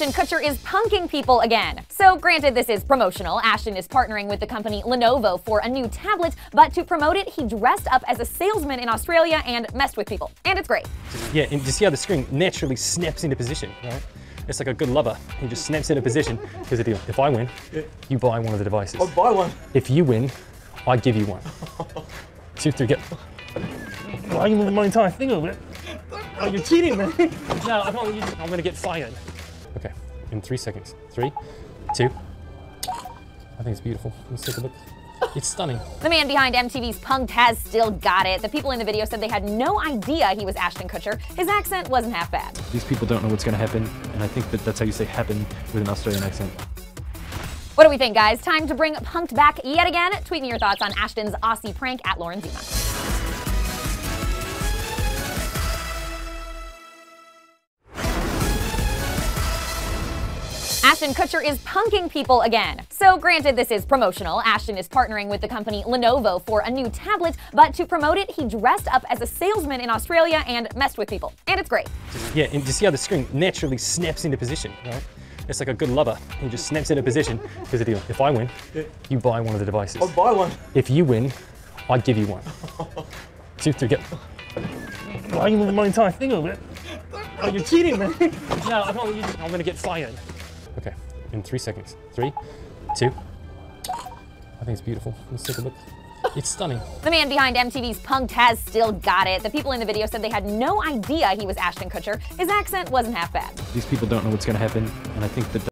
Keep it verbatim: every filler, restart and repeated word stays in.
Ashton Kutcher is punking people again. So granted, this is promotional. Ashton is partnering with the company Lenovo for a new tablet, but to promote it, he dressed up as a salesman in Australia and messed with people. And it's great. Yeah, and you see how the screen naturally snaps into position, right? It's like a good lover. He just snaps into position. Here's the deal. If I win, yeah. you buy one of the devices. I'll buy one. If you win, I give you one. Two, three, get. Why are you moving my entire thing over it? Oh, you're cheating, man. No, I'm, I'm gonna get fired. Okay, in three seconds. Three, two. I think it's beautiful. Let's take a look. It's stunning. The man behind M T V's Punk'd has still got it. The people in the video said they had no idea he was Ashton Kutcher. His accent wasn't half bad. These people don't know what's gonna happen, and I think that that's how you say happen with an Australian accent. What do we think, guys? Time to bring Punk'd back yet again? Tweet me your thoughts on Ashton's Aussie prank at Lauren Zima. Ashton Kutcher is punking people again. So granted, this is promotional. Ashton is partnering with the company Lenovo for a new tablet, but to promote it, he dressed up as a salesman in Australia and messed with people. And it's great. Yeah, and you see how the screen naturally snaps into position, right? It's like a good lover. He just snaps into position. Here's the deal. If I win, yeah. you buy one of the devices. I'll buy one. If you win, I give you one. Two, three, get. Why are you moving my entire thing over it? Oh, you're cheating, man. No, I'm, I'm gonna get fired. Okay, in three seconds. Three, two. I think it's beautiful. Let's take a look. It's stunning. The man behind M T V's Punk'd has still got it. The people in the video said they had no idea he was Ashton Kutcher. His accent wasn't half bad. These people don't know what's gonna happen, and I think that